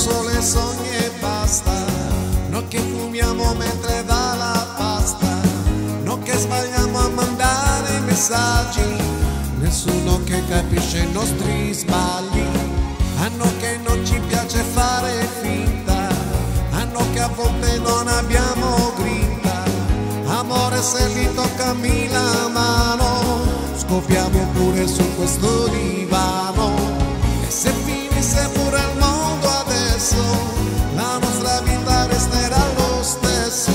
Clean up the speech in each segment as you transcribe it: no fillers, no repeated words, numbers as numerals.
solo i sogni e basta. Noi che fumiamo mentre dà la pasta, noi che sbagliamo a mandare messaggi, nessuno che capisce i nostri sbagli. A noi che non ci piace fare finta, a noi che a volte non abbiamo grinta. Amore, se li toccami la mano, scoppiamo pure su questo divano. E se finisse pure il mondo adesso, la nostra vita resterà lo stesso.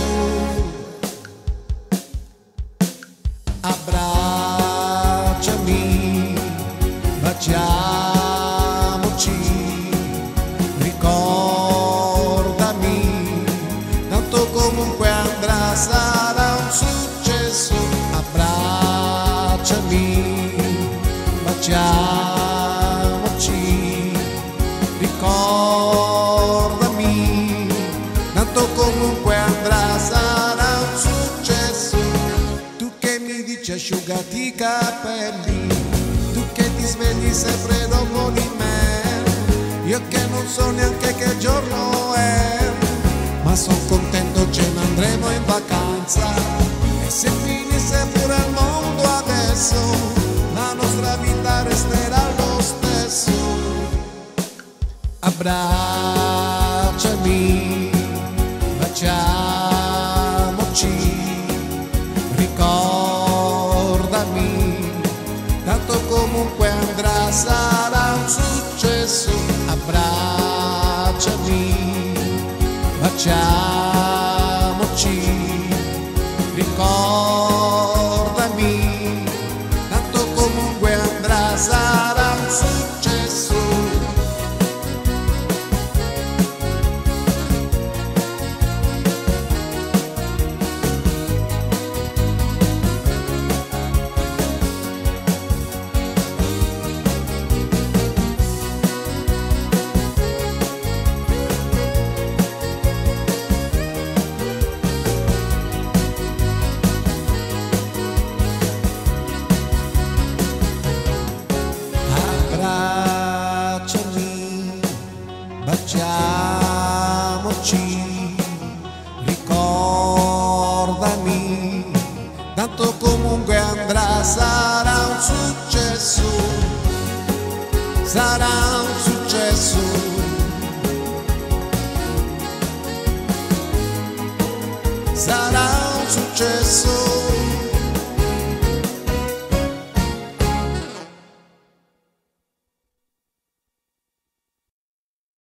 Abbracciami, baciamoci, ricordami, tanto comunque andrà, sarà un successo. Abbracciami, baciamoci, ricordami, tanto comunque andrà, sarà un successo. Tu che mi dici asciugati i capelli, tu che ti svegli sempre dopo di me, io che non so neanche che giorno è, ma son contento, ce ne andremo in vacanza. E se finisse pure il mondo adesso, la nostra vita resterà lo stesso. Abbracciami, baciamoci, ricordami, tanto comunque andrà, sarà un successo. Abbracciami, baciamoci, ricordami, tanto comunque andrà, sarà un successo. Abbracciami, baciamoci, ricordami, tanto comunque andrà, sarà un successo, sarà un successo. Sarà un successo.